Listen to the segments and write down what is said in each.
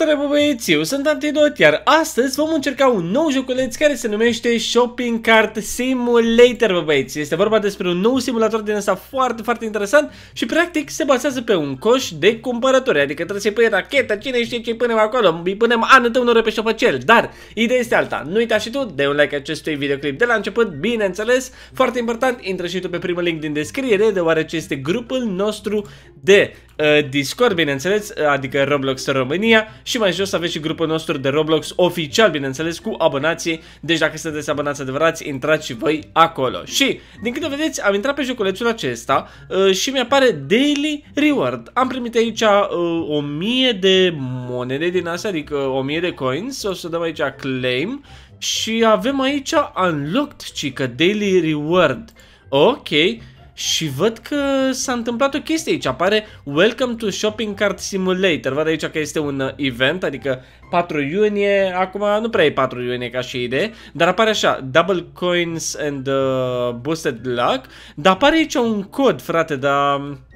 Salutare băieți, eu sunt Antidot, iar astăzi vom încerca un nou joculeț care se numește Shopping Cart Simulator, băieți. Este vorba despre un nou simulator din ăsta foarte interesant și practic se bazează pe un coș de cumpărături, adică trebuie să-i pui rachetă, cine știe ce punem acolo, îi punem anul tău pe șopăcel, dar ideea este alta. Nu uita și tu, dă un like acestui videoclip de la început, bineînțeles, foarte important, intră și tu pe primul link din descriere, deoarece este grupul nostru de Discord, bineînțeles, adică Roblox România, și mai jos aveți și grupul nostru de Roblox oficial, bineînțeles, cu abonații. Deci dacă sunteți abonați adevărați, intrați și voi acolo. Și, din câte vedeți, am intrat pe joculețul acesta și mi-apare Daily Reward. Am primit aici 1000 de monede din astea, adică 1000 de coins. O să dăm aici claim și avem aici unlocked, cică, Daily Reward. Ok. Și văd că s-a întâmplat o chestie aici, apare Welcome to Shopping Cart Simulator. Văd aici că este un event, adică 4 iunie, acum nu prea e 4 iunie ca și idee, dar apare așa, double coins and boosted luck. Dar apare aici un cod, frate, dar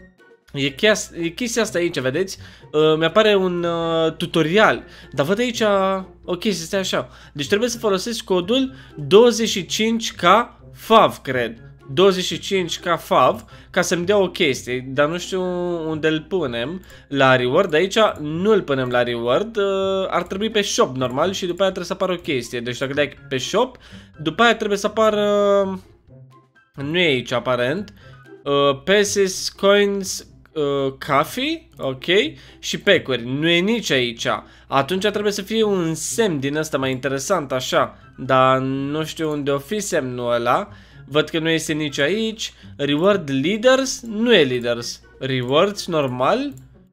e chestia asta aici, vedeți? Mi-apare un tutorial, dar văd aici o chestie, este așa. Deci trebuie să folosesc codul 25k FAV, cred. 25k FAV ca să-mi dea o chestie, dar nu știu unde îl punem la reward. Aici nu îl punem la reward, ar trebui pe shop normal și după aia trebuie să apară o chestie. Deci dacă dai pe shop, după aia trebuie să apară, nu e aici aparent, pieces, coins, coffee, ok, și pack-uri, nu e nici aici. Atunci trebuie să fie un semn din ăsta mai interesant așa, dar nu știu unde o fi semnul ăla. Văd că nu este nici aici. Reward leaders, nu e leaders. Rewards normal,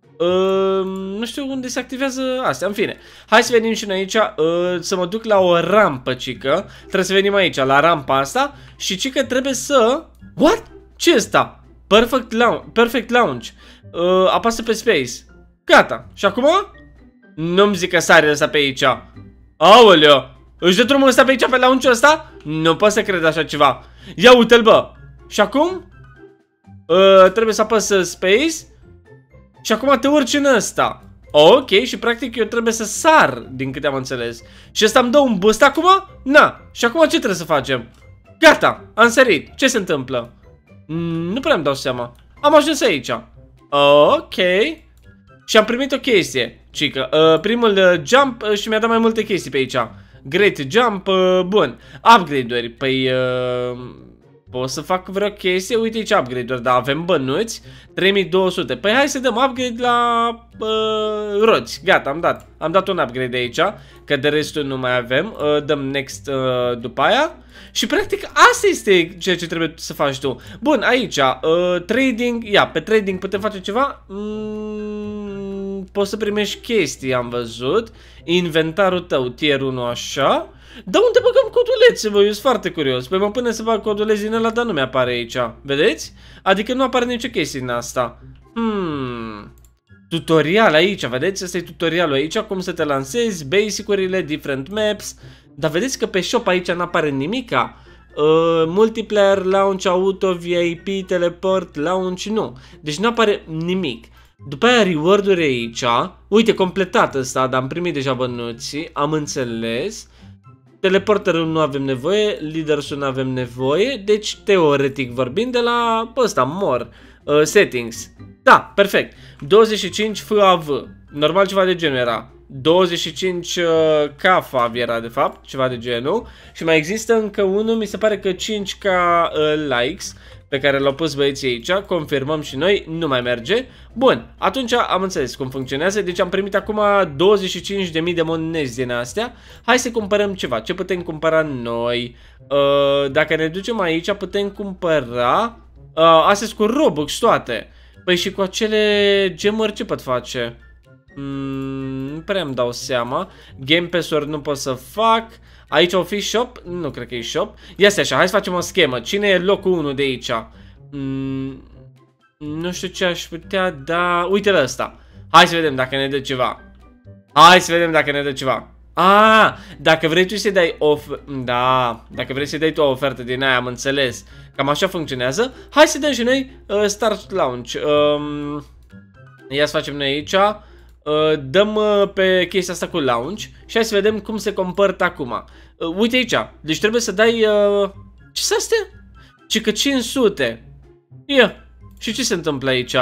nu știu unde se activează astea, în fine. Hai să venim și noi aici, să mă duc la o rampă, cică. Trebuie să venim aici, la rampa asta. Și cică trebuie să... What? Ce ăsta? Perfect launch. Apasă pe space. Gata. Și acum? Nu-mi zic că sare ăsta pe aici. Aoleo. Își dă drumul ăsta pe aici, pe launch-ul ăsta? Nu pot să cred așa ceva. Ia uite-l, bă. Și acum? Trebuie să apăs space. Și acum te urci în ăsta. Ok, și practic eu trebuie să sar, din câte am înțeles. Și ăsta îmi dă un boost acum? Na. Și acum ce trebuie să facem? Gata, am sărit. Ce se întâmplă? Nu prea îmi dau seama. Am ajuns aici. Ok. Și am primit o chestie, cică. Primul jump și mi-a dat mai multe chestii pe aici. Great jump, bun. Upgrade-uri, păi pot să fac vreo chestie, uite aici upgrade-uri, dar avem bănuți, 3200. Păi hai să dăm upgrade la roți, gata, am dat un upgrade aici, că de restul nu mai avem. Dăm next după aia. Și practic asta este ceea ce trebuie să faci tu. Bun, aici, trading, ia, pe trading putem face ceva? Poți să primești chestii, am văzut. Inventarul tău, tier 1, așa. Dar unde băgăm codulețe, bă? Eu sunt foarte curios. Păi mă pune să bag codulețe din ăla, dar nu mi-apare aici. Vedeți? Adică nu apare nicio chestie din asta. Tutorial aici, vedeți? Asta e tutorialul aici, cum să te lansezi, basic-urile, different maps. Dar vedeți că pe shop aici nu apare nimica. Multiplayer, launch, auto, VIP, teleport, launch, nu. Deci nu apare nimic. După aia reward-uri aici. Uite, completat ăsta, dar am primit deja bănuții, am înțeles. Teleporterul nu avem nevoie, leaders-ul nu avem nevoie. Deci, teoretic vorbind, de la ăsta, more, settings. Da, perfect. 25 FAV. Normal ceva de genul era. 25 KFAV era de fapt, ceva de genul. Și mai există încă unul, mi se pare că 5K likes, pe care l-au pus băieții aici, confirmăm și noi, nu mai merge. Bun, atunci am înțeles cum funcționează, deci am primit acum 25.000 de monezi din astea. Hai să cumpărăm ceva, ce putem cumpăra noi? Dacă ne ducem aici putem cumpăra, astea cu Robux toate. Păi și cu acele gemuri ce pot face? Nu prea îmi dau seama. Game Pass-uri nu pot să fac. Aici o fi shop? Nu cred că e shop. Ia stai așa, hai să facem o schemă. Cine e locul 1 de aici? Nu știu ce aș putea da. Uite-l ăsta. Hai să vedem dacă ne dă ceva. Hai să vedem dacă ne dă ceva. Dacă vrei tu să dai Da, dacă vrei să dai tu o ofertă din aia, am înțeles. Cam așa funcționează. Hai să dăm și noi Start Launch. Ia să facem noi aici dăm pe chestia asta cu launch și hai să vedem cum se comportă acum. Uite aici, deci trebuie să dai... ce sunt astea? Cică 500. Ia, și ce se întâmplă aici?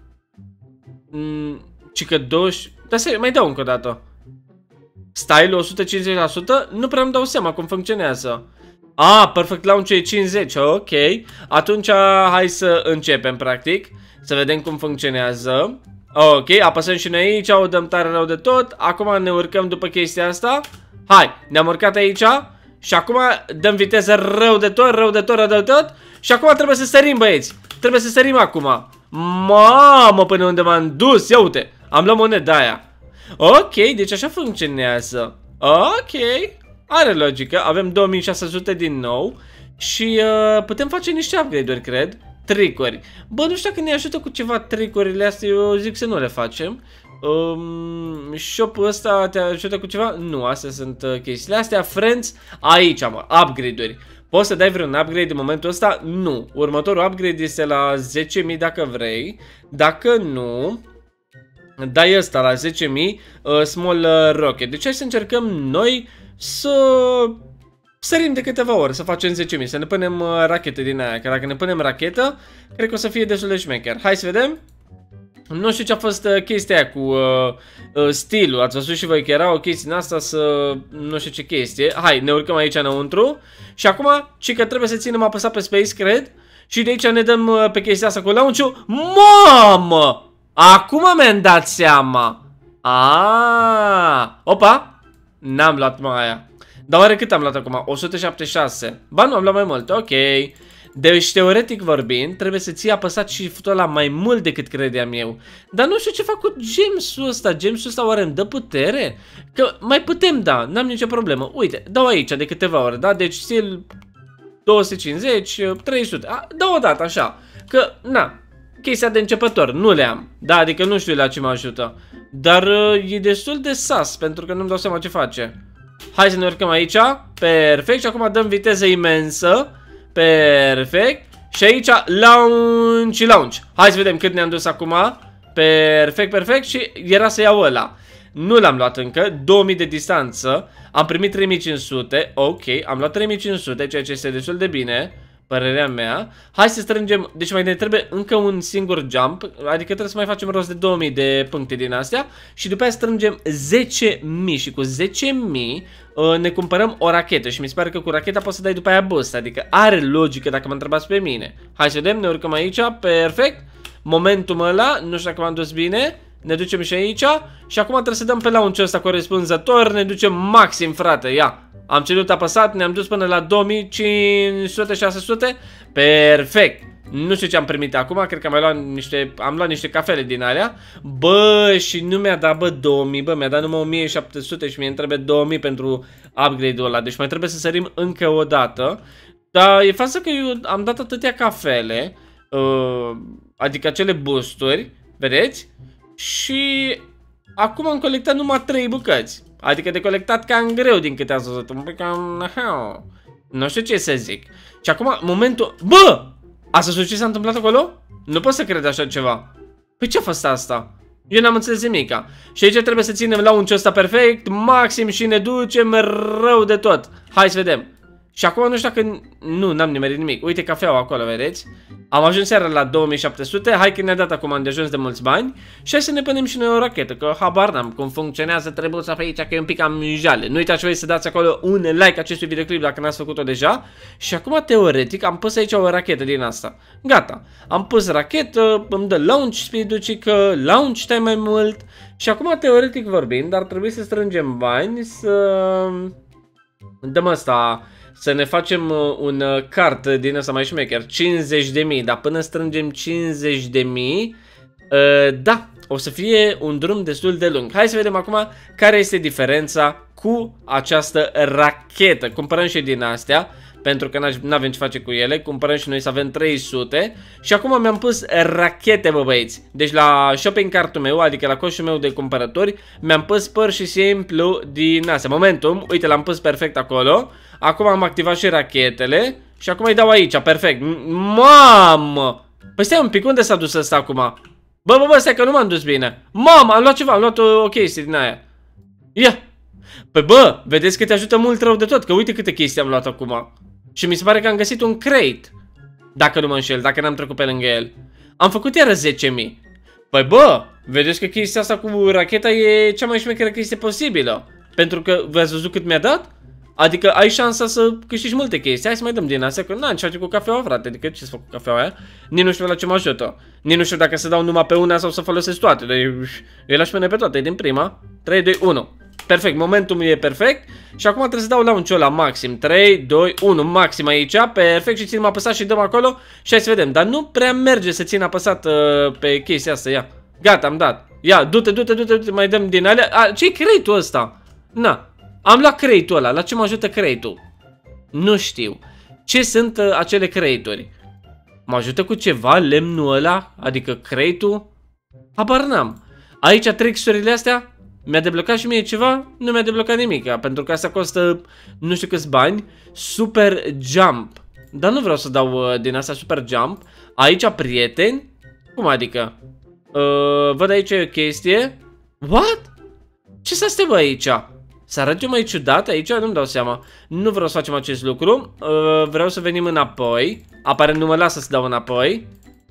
Cică 20... Dar să mai dau încă o dată. Style 150%? Nu prea îmi dau seama cum funcționează. Perfect launch e 50, ok. Atunci hai să începem practic. Să vedem cum funcționează. Ok, apăsăm și noi aici, o dăm tare rău de tot. Acum ne urcăm după chestia asta. Hai, ne-am urcat aici. Și acum dăm viteză rău de tot, rău de tot, rău de tot. Și acum trebuie să sărim, băieți. Trebuie să sărim acum. Mamă, până unde m-am dus, ia uite. Am luat moneda aia. Ok, deci așa funcționează. Ok, are logică, avem 2600 din nou. Și putem face niște upgrade-uri, cred. Tricuri. Bă, nu știu dacă ne ajută cu ceva tricurile astea, eu zic să nu le facem. Shop-ul ăsta te ajută cu ceva? Nu, astea sunt chestiile astea. Friends, aici am upgrade-uri. Poți să dai vreun upgrade în momentul ăsta? Nu. Următorul upgrade este la 10.000 dacă vrei. Dacă nu, dai ăsta la 10.000 small rocket. Deci hai să încercăm noi să sărim de câteva ori, să facem 10.000, să ne punem rachete din aia. Că dacă ne punem rachetă, cred că o să fie destul de șmecher. Hai să vedem. Nu știu ce a fost chestia aia cu stilul. Ați văzut și voi că era o chestie în asta să... Nu știu ce chestie. Hai, ne urcăm aici înăuntru. Și acum, ci că trebuie să ținem apăsat pe space, cred. Și de aici ne dăm pe chestia asta cu launch-ul. Mamă! Acum mi-am dat seama. Opa! N-am luat mai aia. Dar oare cât am luat acum? 176. Ba nu, am luat mai mult, ok. Deci, teoretic vorbind, trebuie să ții apăsat și ăla mai mult decât credeam eu. Dar nu știu ce fac cu gems-ul ăsta. Gems-ul ăsta oare îmi dă putere? Că mai putem da, n-am nicio problemă. Uite, dau aici de câteva ori, da? Deci stil 250, 300. Dau o dată, așa. Că, na, chestia de începător, nu le am. Da, adică nu știu la ce mă ajută. Dar e destul de sas, pentru că nu-mi dau seama ce face. Hai să ne urcăm aici. Perfect. Și acum dăm viteză imensă. Perfect. Și aici launch. Hai să vedem cât ne-am dus acum. Perfect, perfect. Și era să iau ăla. Nu l-am luat încă. 2000 de distanță. Am primit 3500. Ok, am luat 3500, ceea ce este destul de bine, părerea mea. Hai să strângem. Deci mai ne trebuie încă un singur jump. Adică trebuie să mai facem rost de 2000 de puncte din astea. Și după aia strângem 10.000. Și cu 10.000 ne cumpărăm o rachetă. Și mi se pare că cu racheta poți să dai după aia boost. Adică are logică dacă mă întrebați pe mine. Hai să vedem, ne urcăm aici. Perfect. Momentul ăla, nu știu dacă m-am dus bine. Ne ducem și aici. Și acum trebuie să dăm pe launch-ul ăsta corespunzător. Ne ducem maxim, frate, ia. Am ținut apăsat, ne-am dus până la 2500-600. Perfect. Nu știu ce am primit acum, cred că am luat niște cafele din alea. Bă, și nu mi-a dat, bă, 2000, bă, mi-a dat numai 1700 și mi-e trebuie 2000 pentru upgrade-ul ăla. Deci mai trebuie să sărim încă o dată. Dar e față că eu am dat atâtea cafele, adică acele boosturi, vedeți? Și acum am colectat numai 3 bucăți. Adică de colectat cam greu din câte ați văzut. Un pic cam... Nu știu ce să zic. Și acum, momentul... Bă! Ați văzut ce s-a întâmplat acolo? Nu pot să cred așa ceva. Păi ce a fost asta? Eu n-am înțeles nimica. Și aici trebuie să ținem launch-ul ăsta perfect, maxim, și ne ducem rău de tot. Hai să vedem. Și acum nu știu dacă... Nu, n-am nimerit nimic. Uite cafeaua acolo, vedeți? Am ajuns seara la 2700. Hai că ne-a dat acum, am de ajuns de mulți bani. Și hai să ne punem și noi o rachetă, că habar n-am cum funcționează trebuța pe aici, că e un pic cam jale. Nu uitați voi să dați acolo un like acestui videoclip dacă n-ați făcut-o deja. Și acum, teoretic, am pus aici o rachetă din asta. Gata. Am pus rachetă, îmi dă launch speed-ul, că launch time mai mult. Și acum, teoretic vorbind, ar trebui să strângem bani, să... dăm asta... Să ne facem un cart din ăsta mai șmecher, 50.000, dar până strângem 50.000, da, o să fie un drum destul de lung. Hai să vedem acum care este diferența cu această rachetă. Cumpărăm și din astea, pentru că nu avem ce face cu ele, cumpărăm și noi să avem 300. Și acum mi-am pus rachete, bă băieți. Deci la shopping cart-ul meu, adică la coșul meu de cumpărători, mi-am pus pur și simplu din astea. Momentum, uite, l-am pus perfect acolo. Acum am activat și rachetele. Și acum îi dau aici, perfect. Mamă! Păi stai un pic, unde s-a dus ăsta acum? Bă, stai că nu m-am dus bine. Mamă, am luat ceva, am luat o chestie din aia. Ia. Păi bă, vedeți că te ajută mult rău de tot, că uite câte chestii am luat acum. Și mi se pare că am găsit un crate. Dacă nu mă înșel, dacă n-am trecut pe lângă el. Am făcut iară 10.000. Păi bă, vedeți că chestia asta cu racheta e cea mai șmecheră chestie posibilă. Pentru că v-ați văzut cât mi-a dat? Adică ai șansa să câștigi multe chestii. Hai să mai dăm din astea, că n-am ce face cu cafeaua, frate. Adică ce să fac cu cafeaua aia? Nici nu știu la ce mă ajută. Nici nu știu dacă să dau numai pe una sau să folosesc toate. Dar eu le-aș pune pe toate, din prima. 3, 2, 1. Perfect, momentul e perfect. Și acum trebuie să dau la un ciol la maxim. 3, 2, 1, maxim aici. Perfect, și ținem apăsat și dăm acolo. Și hai să vedem, dar nu prea merge să țin apăsat pe chestia asta, ia. Gata, am dat. Ia, du-te, mai dăm din alea. Ce-i crate-ul ăsta? Na, am luat crate-ul ăla. La ce mă ajută crate-ul? Nu știu. Ce sunt acele crate-uri? Mă ajută cu ceva lemnul ăla? Adică crate-ul? Habar n-am. Aici tricks-urile astea? Mi-a deblocat și mie ceva? Nu mi-a deblocat nimic, pentru că asta costă nu știu câți bani. Super jump. Dar nu vreau să dau din asta super jump. Aici prieteni? Cum adică? Văd aici o chestie. What? Ce să stea bă aici? Să arăt eu mai ciudat aici? Nu-mi dau seama. Nu vreau să facem acest lucru. Vreau să venim înapoi. Apare nu mă lasă să dau înapoi.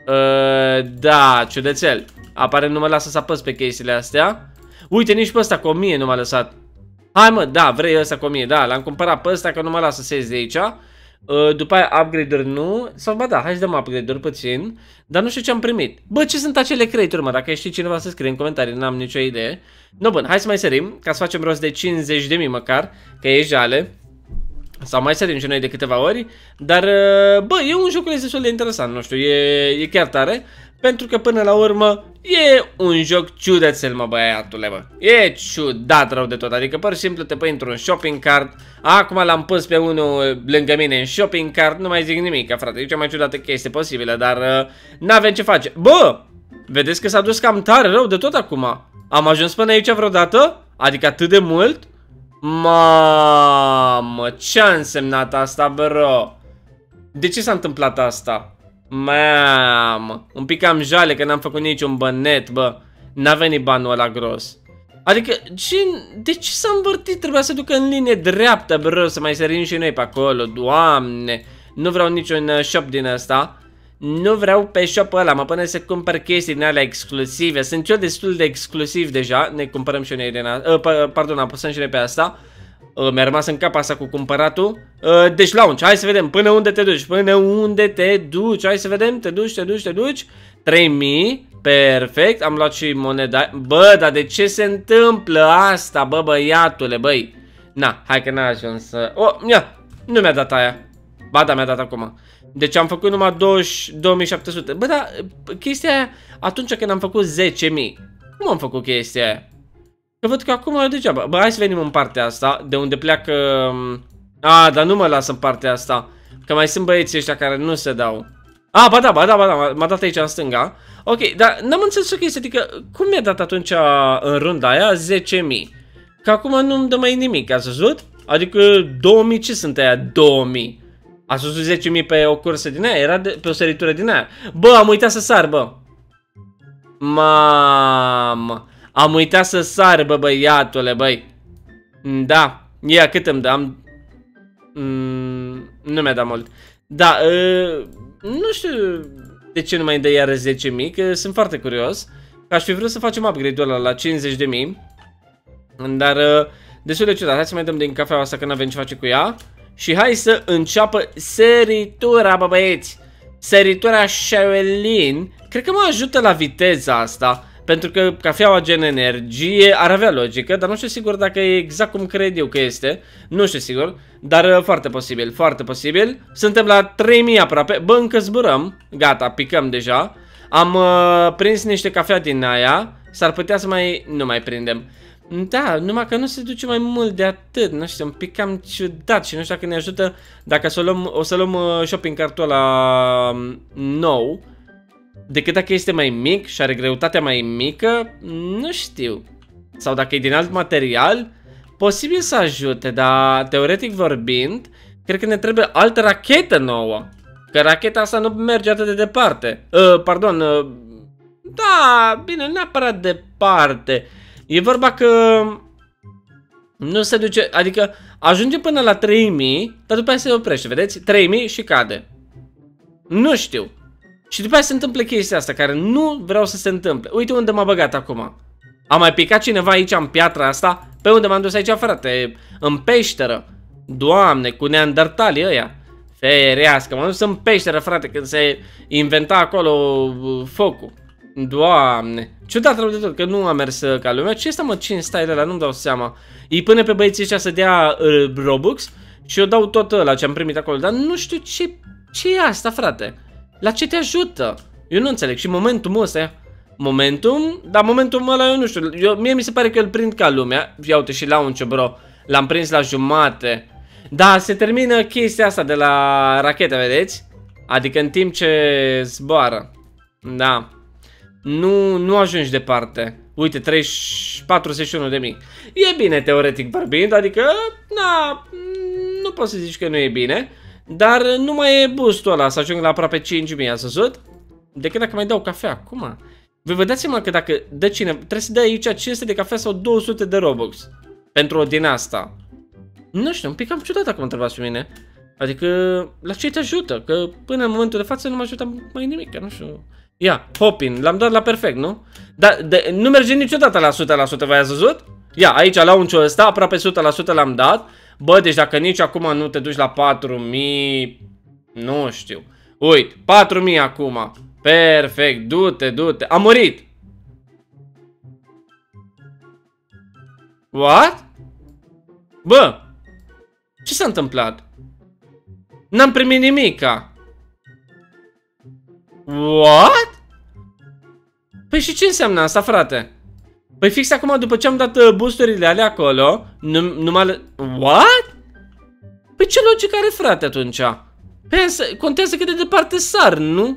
Da, ciudățel. Apare nu mă lasă să apăs pe chestiile astea. Uite, nici pe ăsta cu 1000 nu m-a lăsat. Hai mă, da, vrei ăsta cu 1000, da, l-am cumpărat pe ăsta că nu mă lasă să ies de aici. După aia upgrade-uri nu. Sau ba da, hai să dăm upgrade-uri puțin. Dar nu știu ce am primit. Bă, ce sunt acele crate-uri, mă? Dacă știi cineva să scrie în comentarii, n-am nicio idee. No, bun, hai să mai sărim, ca să facem rost de 50.000 măcar, că e jale. Sau mai sărim și noi de câteva ori. Dar, bă, e un joc destul de interesant, nu știu, e chiar tare. Pentru că până la urmă e un joc ciudățel, mă, băiatule, bă. E ciudat rău de tot, adică pur și simplu te pui într-un shopping cart. Acum l-am pus pe unul lângă mine în shopping cart, nu mai zic nimic, frate, e cea mai ciudată chestie posibilă, dar n-avem ce face. Bă, vedeți că s-a dus cam tare rău de tot acum. Am ajuns până aici vreodată? Adică atât de mult? Mamă, ce-a însemnat asta, bro? De ce s-a întâmplat asta? Mamă, un pic am jale că n-am făcut niciun bănet, bă. N-a venit banul ăla gros. Adică, de ce s-a învârtit? Trebuia să ducă în linie dreaptă, bro, să mai sărim și noi pe acolo. Doamne, nu vreau niciun shop din ăsta. Nu vreau pe shop-ul ăla, mă până să cumpăr chestii din alea exclusive. Sunt eu destul de exclusiv deja. Ne cumpărăm și noi din asta. Pardon, apăsăm și noi pe asta. Mi-a rămas în cap asta cu cumpăratul. Deci launch, hai să vedem până unde te duci. Până unde te duci. Hai să vedem, te duci. 3000, perfect. Am luat și moneda. Bă, dar de ce se întâmplă asta, bă, băiatule, băi? Na, hai că n-a ajuns. Ia, nu mi-a dat aia. Ba da, mi-a dat acum. Deci am făcut numai 2700. Bă, dar chestia aia, atunci când am făcut 10.000, cum am făcut chestia aia? Că văd că acum e degeaba. Bă, hai să venim în partea asta, de unde pleacă... dar nu mă las în partea asta. Că mai sunt băieții ăștia care nu se dau. Ba da, m-a dat aici în stânga. Ok, dar n-am înțeles o chestie, adică cum mi-a dat atunci în runda aia 10.000? Că acum nu-mi dă mai nimic, ați văzut? Adică 2000, ce sunt aia 2000? Ați văzut 10.000 pe o cursă din aia? Era pe o săritură din aia. Bă, am uitat să sar, bă. Mamă. Am uitat să sar, bă, băiatule, băi. Da. Ia, cât îmi dă? Nu mi-a dat mult. Da, nu știu de ce nu mai dă iară 10.000, că sunt foarte curios. Că aș fi vrut să facem upgrade-ul ăla la 50.000. Dar destul de ciudat. Hai să mai dăm din cafeaua asta, că n-avem ce face cu ea. Și hai să înceapă săritura, bă, băieți. Săritura Shaolin. Cred că mă ajută la viteza asta. Pentru că cafeaua gen energie ar avea logică, dar nu știu sigur dacă e exact cum cred eu că este. Nu știu sigur, dar foarte posibil, foarte posibil. Suntem la 3000 aproape, bă, încă zburăm. Gata, picăm deja. Am prins niște cafea din aia. S-ar putea să nu mai prindem. Da, numai că nu se duce mai mult de atât. Nu știu, un pic cam ciudat. Și nu știu dacă ne ajută. Dacă o să luăm shopping cartul ăla nou, decât dacă este mai mic și are greutatea mai mică. Nu știu. Sau dacă e din alt material, posibil să ajute. Dar teoretic vorbind, cred că ne trebuie altă rachetă nouă. Că racheta asta nu merge atât de departe. Pardon, Da, bine, neapărat departe. E vorba că nu se duce, adică ajunge până la 3000, dar după aia se oprește, vedeți? 3000 și cade. Nu știu. Și după aia se întâmplă chestia asta care nu vreau să se întâmple. Uite unde m-a băgat acum. A mai picat cineva aici în piatra asta? Pe unde m-am dus aici, frate? În peșteră. Doamne, cu neandertalii ăia. Ferească, m-am dus în peșteră, frate, când se inventa acolo focul. Doamne. Ciudat rău de tot, că nu a mers ca lumea. Ce este, mă, 5 stai ăla? Nu-mi dau seama. Îi pune pe băieții ăștia să dea Robux și eu dau tot ăla ce am primit acolo. Dar nu știu ce e asta, frate. La ce te ajută? Eu nu înțeleg. Și momentul ăsta, momentum, dar momentul ăla eu nu știu. Mie mi se pare că îl prind ca lumea. Ia uite și launch-ul, bro. L-am prins la jumate. Da, se termină chestia asta de la rachetă, vedeți? Adică în timp ce zboară. Da. Nu ajungi departe. Uite, 41 de mii. E bine teoretic vorbind, adică, na, nu poți să zici că nu e bine. Dar nu mai e boostul ăla să ajung la aproape 5000, ați văzut? Decât dacă mai dau cafea, cum? Vă dați seama că dacă dă cineva, trebuie să dai aici 500 de cafea sau 200 de Robux pentru o din asta. Nu știu, un pic cam ciudat dacă mă întrebați pe mine. Adică, la ce te ajută? Că până în momentul de față nu mă ajută mai nimic, nu știu. Ia, Hopin, l-am dat la perfect, nu? Dar nu merge niciodată la 100%, v-ați văzut? Ia, aici la unciul ăsta, aproape 100% l-am dat. Bă, deci dacă nici acum nu te duci la 4000, nu știu. Uite, 4000 acum. Perfect, du-te, du-te. Am murit. What? Bă, ce s-a întâmplat? N-am primit nimica. What? Păi și ce înseamnă asta, frate? Păi fix acum după ce am dat boosturile alea acolo, What? Păi ce logică are, frate, atunci? Păi contează cât de departe sar, nu?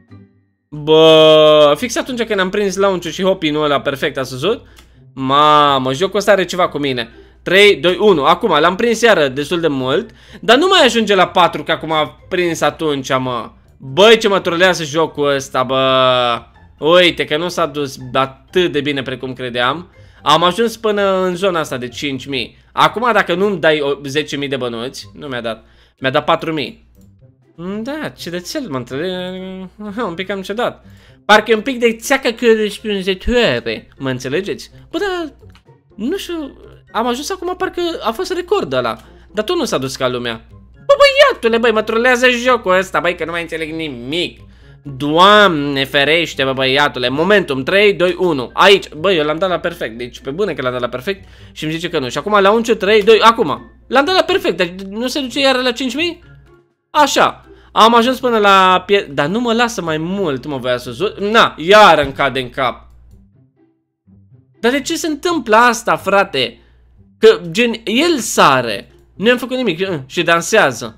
Bă, fix atunci când am prins launch-ul și hopin-ul ăla perfect, ați văzut? Mamă, jocul ăsta are ceva cu mine. 3, 2, 1, acum l-am prins iară destul de mult. Dar nu mai ajunge la 4, că acum a prins atunci, mă. Băi, ce mă trolează jocul ăsta, bă. Uite că nu s-a dus atât de bine precum credeam. Am ajuns până în zona asta de 5000. Acum dacă nu-mi dai 10.000 de bănuți, nu mi-a dat. Mi-a dat 4000. Da, ce de cel, mă înțeleg. Un pic am cedat. Parcă e un pic de țeacă corespunzătoare. Mă înțelegeți? Bă, dar nu știu. Am ajuns acum, parcă a fost record ăla. Dar tot nu s-a dus ca lumea. Bă, băiatule, băi, mă trolează jocul ăsta, băi, că nu mai înțeleg nimic. Doamne ferește, bă, băiatule. Momentum, 3, 2, 1. Aici, băi, eu l-am dat la perfect. Deci pe bune că l-am dat la perfect și îmi zice că nu. Și acum la 1, 3, 2, acum l-am dat la perfect, deci nu se duce iară la 5000? Așa. Am ajuns până la dar nu mă lasă mai mult, mă, voia să zut. Na, iară îmi cade în cap. Dar de ce se întâmplă asta, frate? Că, gen, el sare. Nu am făcut nimic și dansează.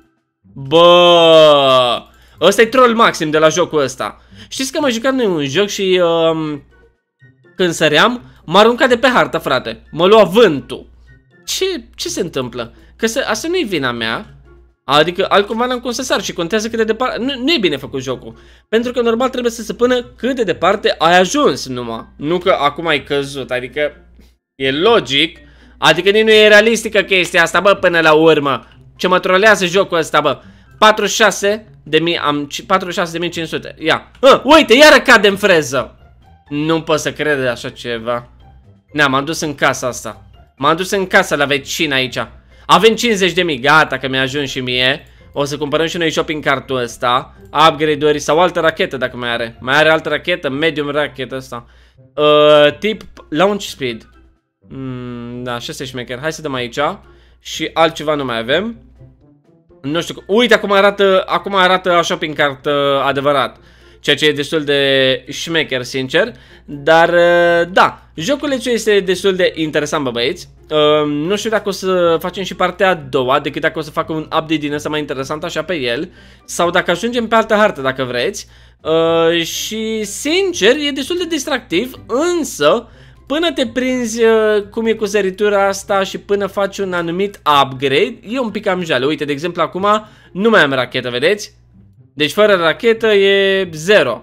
Bă, ăsta e troll maxim de la jocul ăsta. Știți că m-am jucat noi un joc și când săream, m-a aruncat de pe hartă, frate. Mă lua vântul. Ce se întâmplă? Că asta nu e vina mea. Adică altcumva n-am cum să sar și contează cât de departe. Nu e bine făcut jocul. Pentru că normal trebuie să se pună cât de departe ai ajuns numai. Nu că acum ai căzut. Adică e logic. Adică nici nu e realistică chestia asta, bă, până la urmă. Ce mă trolează jocul ăsta, bă. 46.000, am 46.500. Ia. Uite, iară cade în freză. Nu pot să cred așa ceva. Na, m-am dus în casa asta. M-am dus în casa la vecina aici. Avem 50.000, gata că mi-a ajuns și mie. O să cumpărăm și noi shopping cart-ul ăsta. Upgrade-uri sau altă rachetă dacă mai are. Mai are altă rachetă, medium rachetă asta. Tip launch speed. Da, 6 șmecher. Hai să dăm aici. Și altceva nu mai avem. Nu știu, uite acum arată shopping cart adevărat. Ceea ce e destul de șmecher, sincer. Dar, da, joculețul este destul de interesant, bă, băieți. Nu știu dacă o să facem și partea a doua, decât dacă o să fac un update din ăsta mai interesant așa pe el. Sau dacă ajungem pe altă hartă, dacă vreți. Și, sincer, e destul de distractiv, însă până te prinzi cum e cu săritura asta și până faci un anumit upgrade, e un pic cam jale. Uite, de exemplu, acum nu mai am rachetă, vedeți? Deci fără rachetă e 0.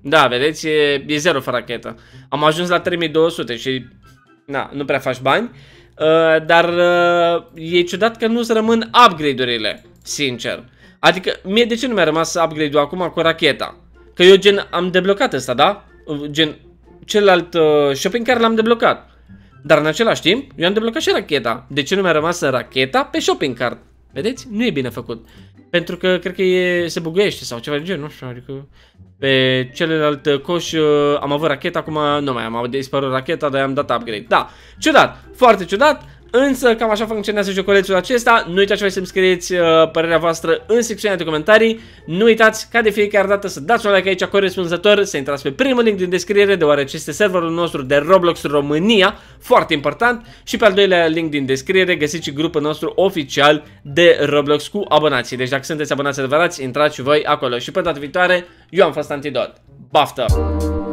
Da, vedeți, e 0 fără rachetă. Am ajuns la 3200 și na, nu prea faci bani. Dar e ciudat că nu-ți rămân upgrade-urile, sincer. Adică, mie de ce nu mi-a rămas upgrade-ul acum cu racheta? Că eu gen am deblocat ăsta, da? Gen, celălalt shopping cart l-am deblocat. Dar în același timp, eu am deblocat și racheta. De ce nu mi-a rămas racheta pe shopping cart? Vedeți? Nu e bine făcut. Pentru că cred că se buguiește sau ceva de genul, nu știu, adică pe celălalt coș am avut racheta, acum nu mai am dispărut racheta, dar i-am dat upgrade. Da, ciudat, foarte ciudat, însă cam așa funcționează joculețul acesta. Nu uitați să-mi scrieți părerea voastră în secțiunea de comentarii. Nu uitați ca de fiecare dată să dați un like aici corespunzător, să intrați pe primul link din descriere, deoarece este serverul nostru de Roblox România, foarte important, și pe al doilea link din descriere găsiți și grupul nostru oficial de Roblox cu abonații. Deci dacă sunteți abonați adevărați, intrați și voi acolo. Și pe data viitoare, eu am fost Antidot. Baftă!